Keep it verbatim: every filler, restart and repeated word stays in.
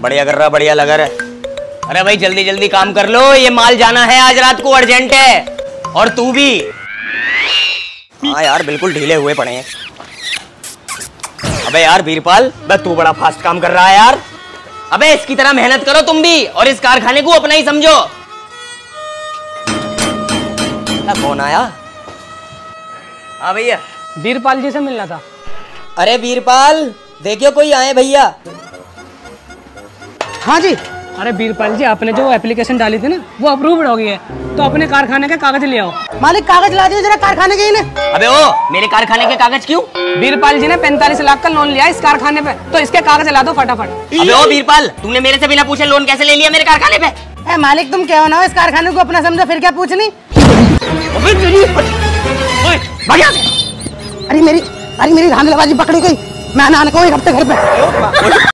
बढ़िया कर रहा, बढ़िया लगा रहा। अरे भाई जल्दी जल्दी काम कर लो, ये माल जाना है आज रात को, अर्जेंट है। और तू भी। हाँ यार बिल्कुल ढीले हुए पड़े हैं। अबे यार वीरपाल, बस तू बड़ा फास्ट काम कर रहा है यार। अबे इसकी तरह मेहनत करो तुम भी, और इस कारखाने को अपना ही समझो। कौन आया? हाँ भैया। वीरपाल जी से मिलना था। अरे वीरपाल देखियो कोई आए भैया। हाँ जी। अरे वीरपाल जी, आपने जो एप्लीकेशन डाली थी ना वो अप्रूव्ड हो गई है, तो अपने कारखाने के कागज ले आओ। मालिक कागज ला दियो जरा कारखाने के। अबे ओ, मेरे कारखाने के कागज क्यों? वीरपाल जी ने पैंतालीस लाख का लोन लिया इस कारखाने पे, तो इसके कागज ला दो फटाफट। अबे ओ वीरपाल, तूने मेरे से बिना पूछे लोन कैसे ले लिया मेरे कारखाने पे? ए मालिक तुम क्या हो, इस कारखाने को अपना समझो, फिर क्या पूछनी। अरे मेरी अरे मेरी धांधलेबाजी पकड़ी गई, मैं आने को एक हफ्ते घर पे।